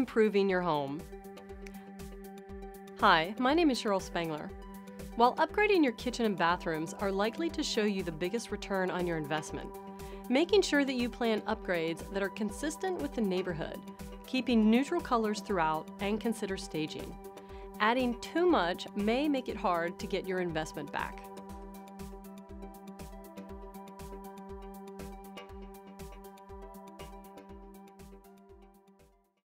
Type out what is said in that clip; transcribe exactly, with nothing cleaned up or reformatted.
improving your home. Hi, my name is Cheryl Spangler. While upgrading your kitchen and bathrooms are likely to show you the biggest return on your investment, making sure that you plan upgrades that are consistent with the neighborhood, keeping neutral colors throughout, and consider staging. Adding too much may make it hard to get your investment back.